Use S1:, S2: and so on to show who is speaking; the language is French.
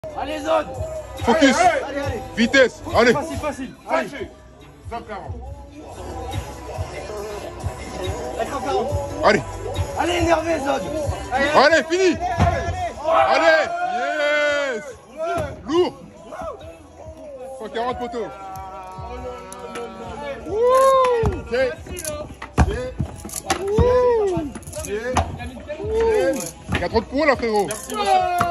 S1: Allez, zone.
S2: Focus.
S1: Allez.
S2: Vitesse. Allez.
S1: Facile. Allez.
S3: 140.
S2: Allez.
S1: Allez, énervé, zone.
S2: Allez, fini. Allez. Yes. Lourd. 140 poteaux. Ok. Il y a trop de points là, frérot.
S3: Merci, monsieur.